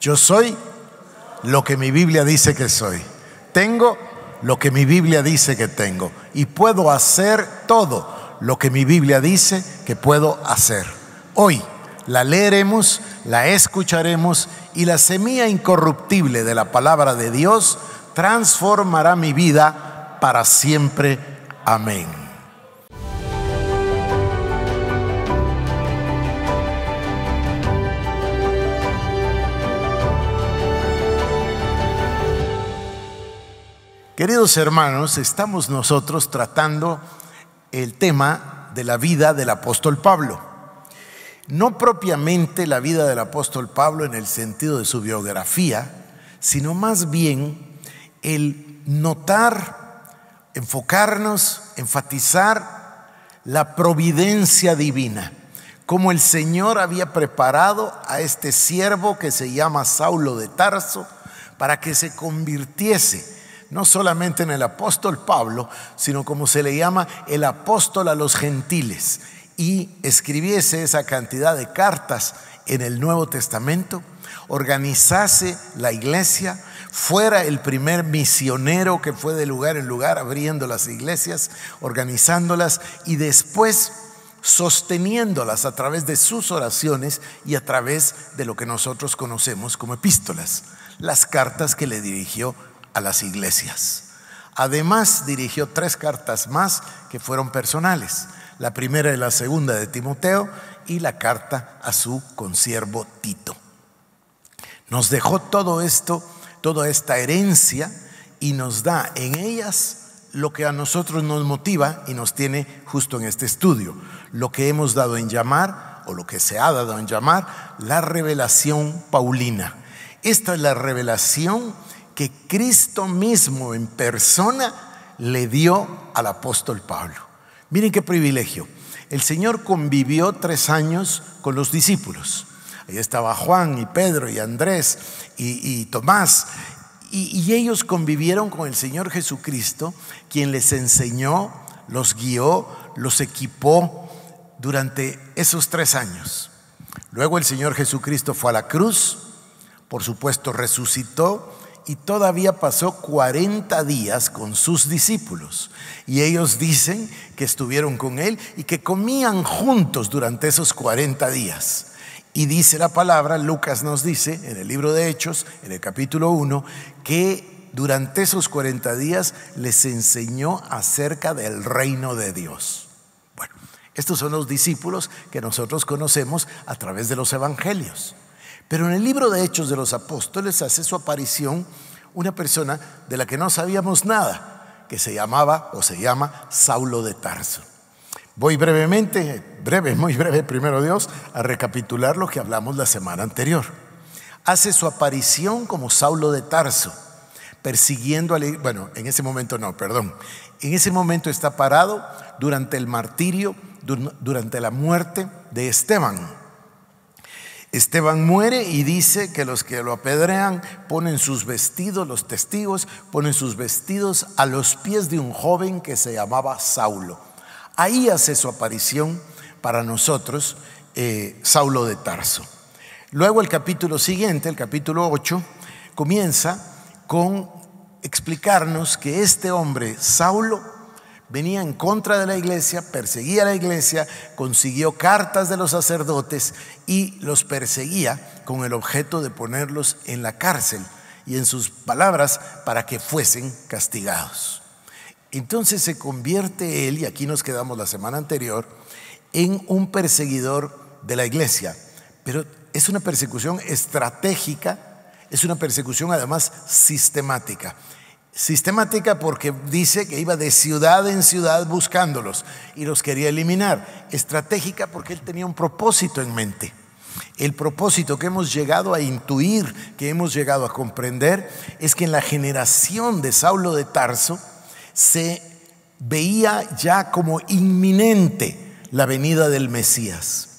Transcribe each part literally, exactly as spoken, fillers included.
Yo soy lo que mi Biblia dice que soy. Tengo lo que mi Biblia dice que tengo. Y puedo hacer todo lo que mi Biblia dice que puedo hacer. Hoy la leeremos, la escucharemos y la semilla incorruptible de la palabra de Dios transformará mi vida para siempre. Amén. Queridos hermanos, estamos nosotros tratando el tema de la vida del apóstol Pablo. No propiamente la vida del apóstol Pablo en el sentido de su biografía, sino más bien el notar, enfocarnos, enfatizar la providencia divina, como el Señor había preparado a este siervo que se llama Saulo de Tarso para que se convirtiese no solamente en el apóstol Pablo, sino como se le llama el apóstol a los gentiles, y escribiese esa cantidad de cartas en el Nuevo Testamento, organizase la iglesia, fuera el primer misionero que fue de lugar en lugar abriendo las iglesias, organizándolas y después sosteniéndolas a través de sus oraciones y a través de lo que nosotros conocemos como epístolas, las cartas que le dirigió a las iglesias. Además dirigió tres cartas más que fueron personales: la primera y la segunda de Timoteo y la carta a su consiervo Tito. Nos dejó todo esto, toda esta herencia, y nos da en ellas lo que a nosotros nos motiva y nos tiene justo en este estudio, lo que hemos dado en llamar, o lo que se ha dado en llamar, la revelación paulina. Esta es la revelación que Cristo mismo en persona le dio al apóstol Pablo. Miren qué privilegio. El Señor convivió tres años con los discípulos. Ahí estaba Juan y Pedro y Andrés y, y Tomás. Y, y ellos convivieron con el Señor Jesucristo, quien les enseñó, los guió, los equipó durante esos tres años. Luego el Señor Jesucristo fue a la cruz, por supuesto resucitó, y todavía pasó cuarenta días con sus discípulos. Y ellos dicen que estuvieron con él y que comían juntos durante esos cuarenta días. Y dice la palabra, Lucas nos dice en el libro de Hechos, en el capítulo uno, que durante esos cuarenta días les enseñó acerca del reino de Dios. Bueno, estos son los discípulos que nosotros conocemos a través de los evangelios. Pero en el libro de Hechos de los Apóstoles hace su aparición una persona de la que no sabíamos nada, que se llamaba o se llama Saulo de Tarso. Voy brevemente, breve, muy breve, primero Dios, a recapitular lo que hablamos la semana anterior. Hace su aparición como Saulo de Tarso, persiguiendo a la, bueno, en ese momento no, perdón. En ese momento está parado durante el martirio, durante la muerte de Esteban. Esteban muere y dice que los que lo apedrean ponen sus vestidos, los testigos ponen sus vestidos a los pies de un joven que se llamaba Saulo. Ahí hace su aparición para nosotros eh, Saulo de Tarso. Luego el capítulo siguiente, el capítulo ocho, comienza con explicarnos que este hombre, Saulo, venía en contra de la iglesia, perseguía a la iglesia, consiguió cartas de los sacerdotes y los perseguía con el objeto de ponerlos en la cárcel y, en sus palabras, para que fuesen castigados. Entonces se convierte él, y aquí nos quedamos la semana anterior, en un perseguidor de la iglesia. Pero es una persecución estratégica, es una persecución además sistemática. Sistemática porque dice que iba de ciudad en ciudad buscándolos y los quería eliminar. Estratégica porque él tenía un propósito en mente. El propósito que hemos llegado a intuir, que hemos llegado a comprender, es que en la generación de Saulo de Tarso se veía ya como inminente la venida del Mesías.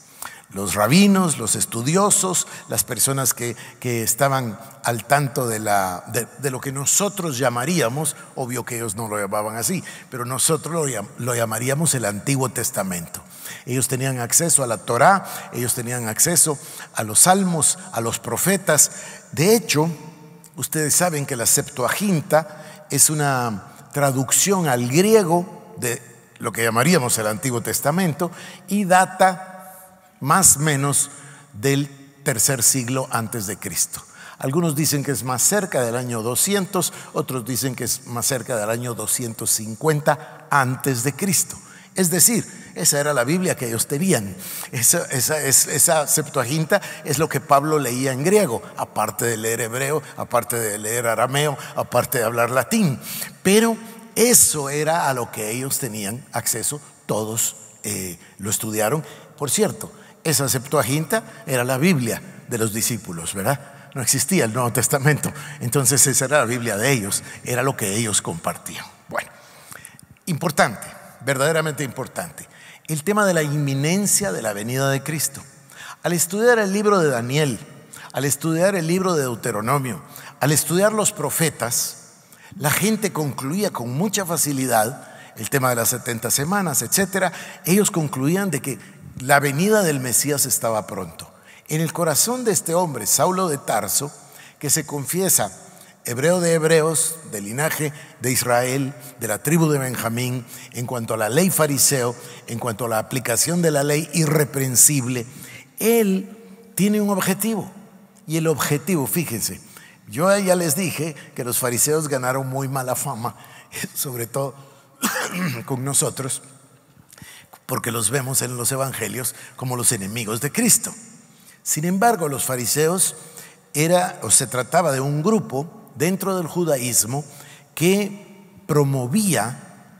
Los rabinos, los estudiosos, las personas que, que estaban al tanto de, la, de, de lo que nosotros llamaríamos, obvio que ellos no lo llamaban así, pero nosotros lo, lo llamaríamos el Antiguo Testamento. Ellos tenían acceso a la Torá, ellos tenían acceso a los salmos, a los profetas. De hecho, ustedes saben que la Septuaginta es una traducción al griego de lo que llamaríamos el Antiguo Testamento y data más o menos del tercer siglo antes de Cristo. Algunos dicen que es más cerca del año doscientos, otros dicen que es más cerca del año doscientos cincuenta antes de Cristo. Es decir, esa era la Biblia que ellos tenían. Esa, esa, esa Septuaginta es lo que Pablo leía en griego, aparte de leer hebreo, aparte de leer arameo, aparte de hablar latín. Pero eso era a lo que ellos tenían acceso, todos eh, lo estudiaron. Por cierto, esa Septuaginta era la Biblia de los discípulos, ¿verdad? No existía el Nuevo Testamento. Entonces esa era la Biblia de ellos, era lo que ellos compartían. Bueno, importante, verdaderamente importante, el tema de la inminencia de la venida de Cristo. Al estudiar el libro de Daniel, al estudiar el libro de Deuteronomio, al estudiar los profetas, la gente concluía con mucha facilidad el tema de las setenta semanas, etcétera. Ellos concluían de que la venida del Mesías estaba pronto. En el corazón de este hombre, Saulo de Tarso, que se confiesa hebreo de hebreos, del linaje de Israel, de la tribu de Benjamín, en cuanto a la ley fariseo, en cuanto a la aplicación de la ley irreprensible, él tiene un objetivo. Y el objetivo, fíjense, yo ya les dije que los fariseos ganaron muy mala fama, sobre todo con nosotros, porque los vemos en los evangelios como los enemigos de Cristo. Sin embargo, los fariseos era o se trataba de un grupo dentro del judaísmo que promovía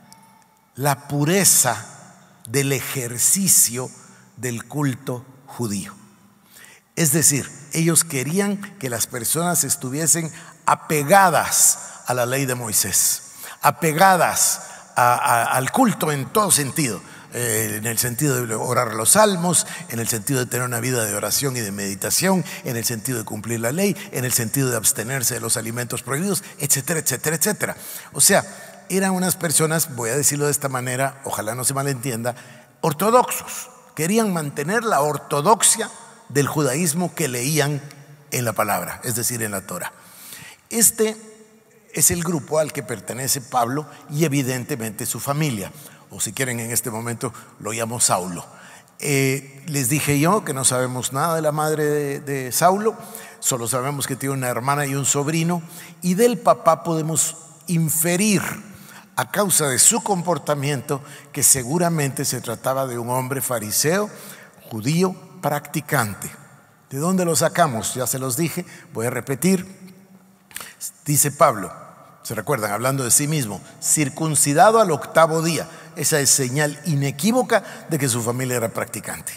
la pureza del ejercicio del culto judío. Es decir, ellos querían que las personas estuviesen apegadas a la ley de Moisés, apegadas a, a, al culto en todo sentido. Eh, en el sentido de orar los salmos, en el sentido de tener una vida de oración y de meditación, en el sentido de cumplir la ley, en el sentido de abstenerse de los alimentos prohibidos, etcétera, etcétera, etcétera. O sea, eran unas personas, voy a decirlo de esta manera, ojalá no se malentienda, ortodoxos. Querían mantener la ortodoxia del judaísmo que leían en la palabra, es decir, en la Torah. Este es el grupo al que pertenece Pablo y evidentemente su familia. O si quieren en este momento lo llamo Saulo. Eh, les dije yo que no sabemos nada de la madre de, de Saulo, solo sabemos que tiene una hermana y un sobrino, y del papá podemos inferir a causa de su comportamiento que seguramente se trataba de un hombre fariseo, judío, practicante. ¿De dónde lo sacamos? Ya se los dije, voy a repetir. Dice Pablo, ¿se recuerdan? Hablando de sí mismo, circuncidado al octavo día. Esa es señal inequívoca de que su familia era practicante.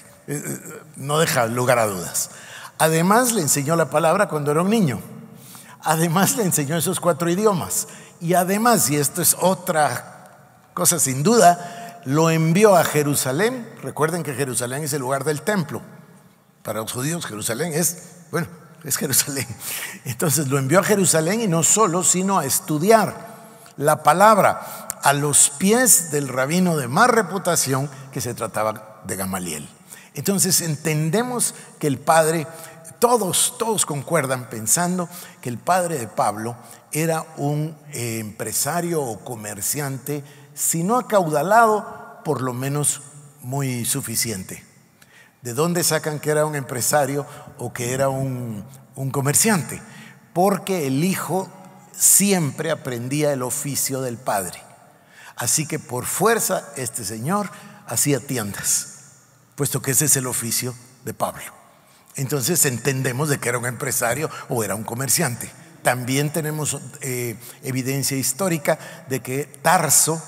No deja lugar a dudas. Además le enseñó la palabra cuando era un niño. Además le enseñó esos cuatro idiomas. Y además, y esto es otra cosa sin duda, lo envió a Jerusalén. Recuerden que Jerusalén es el lugar del templo. Para los judíos Jerusalén es, bueno, es Jerusalén. Entonces lo envió a Jerusalén y no solo, sino a estudiar la palabra a los pies del rabino de más reputación, que se trataba de Gamaliel. Entonces entendemos que el padre, todos, todos concuerdan pensando que el padre de Pablo era un eh, empresario o comerciante, si no acaudalado, por lo menos muy suficiente. ¿De dónde sacan que era un empresario o que era un, un comerciante? Porque el hijo siempre aprendía el oficio del padre. Así que por fuerza este señor hacía tiendas, puesto que ese es el oficio de Pablo. Entonces entendemos de que era un empresario o era un comerciante. También tenemos eh, evidencia histórica de que Tarso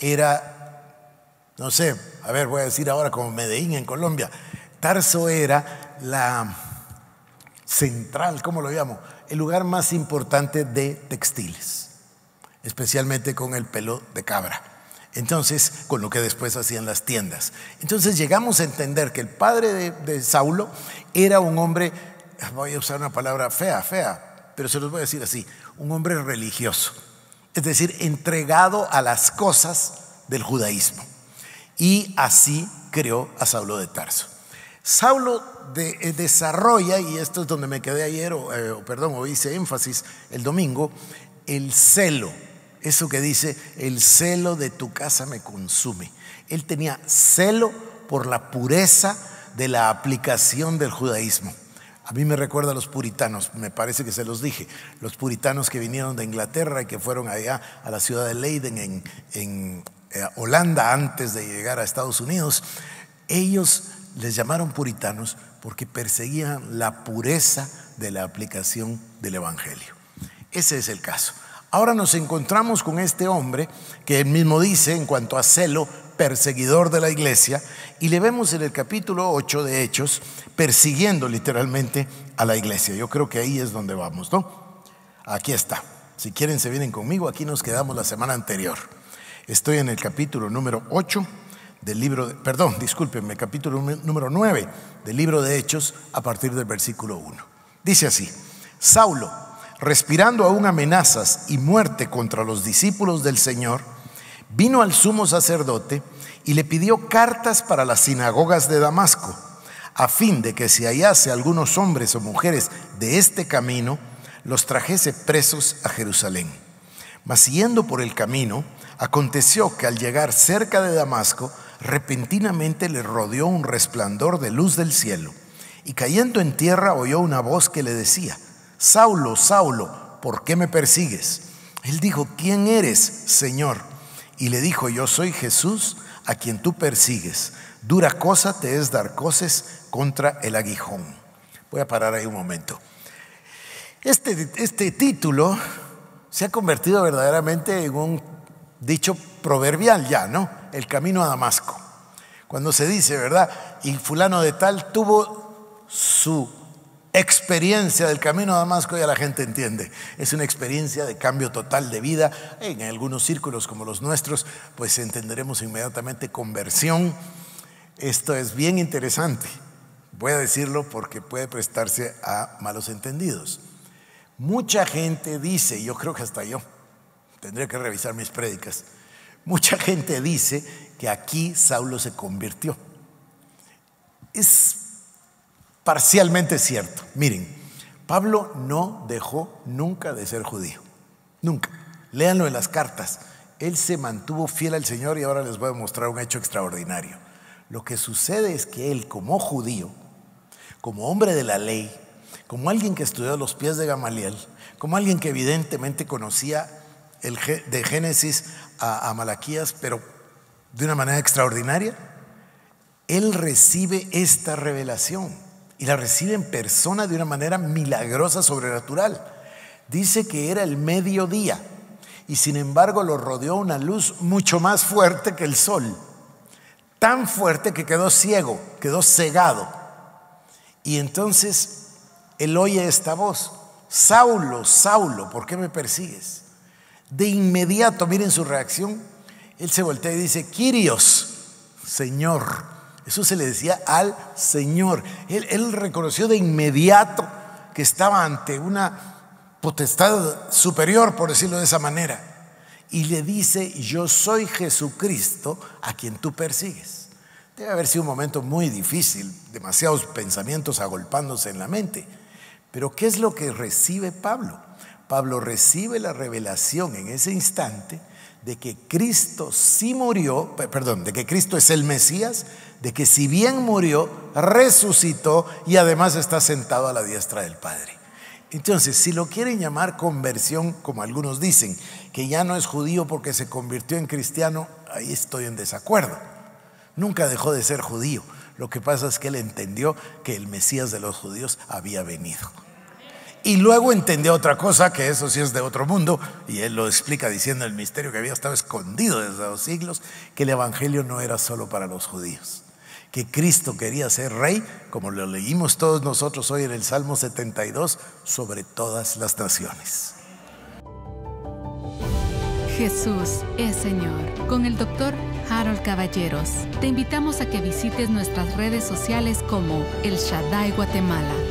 era, no sé, a ver, voy a decir ahora como Medellín en Colombia. Tarso era la central, ¿cómo lo llamo? El lugar más importante de textiles, especialmente con el pelo de cabra. Entonces, con lo que después hacían las tiendas. Entonces llegamos a entender que el padre de, de Saulo era un hombre, voy a usar una palabra fea, fea, pero se los voy a decir así, un hombre religioso. Es decir, entregado a las cosas del judaísmo. Y así creó a Saulo de Tarso. Saulo de, eh, desarrolla, y esto es donde me quedé ayer, o, eh, perdón, o hice énfasis el domingo, el celo. Eso que dice, el celo de tu casa me consume. Él tenía celo por la pureza de la aplicación del judaísmo. A mí me recuerda a los puritanos, me parece que se los dije, los puritanos que vinieron de Inglaterra y que fueron allá a la ciudad de Leiden en, en eh, Holanda antes de llegar a Estados Unidos. Ellos les llamaron puritanos porque perseguían la pureza de la aplicación del evangelio. Ese es el caso. Ahora nos encontramos con este hombre que él mismo dice en cuanto a celo, perseguidor de la iglesia, y le vemos en el capítulo ocho de Hechos persiguiendo literalmente a la iglesia. Yo creo que ahí es donde vamos, ¿no? Aquí está. Si quieren se vienen conmigo, aquí nos quedamos la semana anterior. Estoy en el capítulo número ocho del libro, de, perdón, discúlpenme, capítulo número nueve del libro de Hechos a partir del versículo uno. Dice así: Saulo, respirando aún amenazas y muerte contra los discípulos del Señor, vino al sumo sacerdote y le pidió cartas para las sinagogas de Damasco, a fin de que si hallase algunos hombres o mujeres de este camino, los trajese presos a Jerusalén. Mas yendo por el camino, aconteció que al llegar cerca de Damasco, repentinamente le rodeó un resplandor de luz del cielo, y cayendo en tierra oyó una voz que le decía: Saulo, Saulo, ¿por qué me persigues? Él dijo: ¿quién eres, Señor? Y le dijo: yo soy Jesús, a quien tú persigues. Dura cosa te es dar coces contra el aguijón. Voy a parar ahí un momento. Este, este título se ha convertido verdaderamente en un dicho proverbial ya, ¿no? El camino a Damasco. Cuando se dice, ¿verdad? Y fulano de tal tuvo su experiencia del camino a Damasco, ya la gente entiende. Es una experiencia de cambio total de vida. En algunos círculos como los nuestros, pues entenderemos inmediatamente conversión. Esto es bien interesante. Voy a decirlo porque puede prestarse a malos entendidos. Mucha gente dice, yo creo que hasta yo, tendría que revisar mis prédicas, mucha gente dice que aquí Saulo se convirtió. Es parcialmente cierto. Miren, Pablo no dejó nunca de ser judío, nunca. Léanlo en las cartas. Él se mantuvo fiel al Señor, y ahora les voy a mostrar un hecho extraordinario. Lo que sucede es que él, como judío, como hombre de la ley, como alguien que estudió a los pies de Gamaliel, como alguien que evidentemente conocía el de Génesis a, a Malaquías, pero de una manera extraordinaria, él recibe esta revelación. Y la recibe en persona de una manera milagrosa, sobrenatural. Dice que era el mediodía y sin embargo lo rodeó una luz mucho más fuerte que el sol. Tan fuerte que quedó ciego, quedó cegado. Y entonces él oye esta voz: Saulo, Saulo, ¿por qué me persigues? De inmediato, miren su reacción. Él se voltea y dice: Kyrios, Señor. Eso se le decía al Señor. Él, él reconoció de inmediato que estaba ante una potestad superior, por decirlo de esa manera. Y le dice: yo soy Jesucristo a quien tú persigues. Debe haber sido un momento muy difícil, demasiados pensamientos agolpándose en la mente. Pero ¿qué es lo que recibe Pablo? Pablo recibe la revelación en ese instante de que Cristo sí murió, perdón, de que Cristo es el Mesías, de que si bien murió, resucitó y además está sentado a la diestra del Padre. Entonces, si lo quieren llamar conversión, como algunos dicen, que ya no es judío porque se convirtió en cristiano, ahí estoy en desacuerdo. Nunca dejó de ser judío. Lo que pasa es que él entendió que el Mesías de los judíos había venido. Y luego entendió otra cosa, que eso sí es de otro mundo, y él lo explica diciendo el misterio que había estado escondido desde los siglos, que el evangelio no era solo para los judíos, que Cristo quería ser rey, como lo leímos todos nosotros hoy en el Salmo setenta y dos, sobre todas las naciones. Jesús es Señor, con el doctor Harold Caballeros. Te invitamos a que visites nuestras redes sociales como El Shaddai Guatemala.